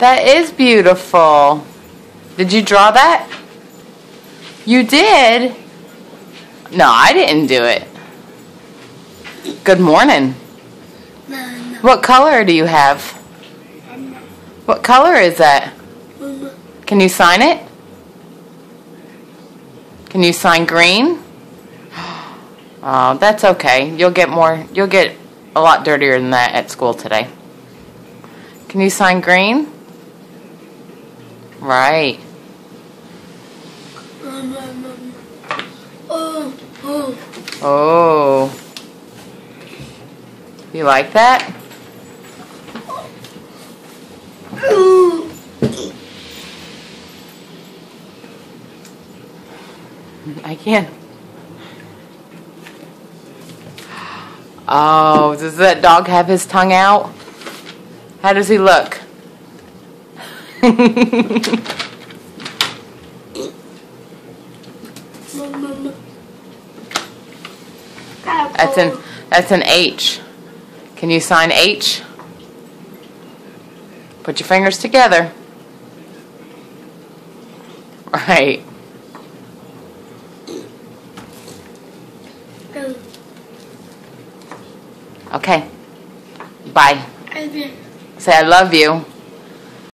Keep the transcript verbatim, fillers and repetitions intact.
That is beautiful. Did you draw that? You did? No, I didn't do it. Good morning. No, no. What color do you have? What color is that? Can you sign it? Can you sign green? Oh, that's okay. You'll get more, you'll get a lot dirtier than that at school today. Can you sign green? Right. Oh, oh. Oh. You like that? I can't. Oh, does that dog have his tongue out? How does he look? That's an that's an H. Can you sign H? Put your fingers together. Right. Okay. Bye. Say I love you.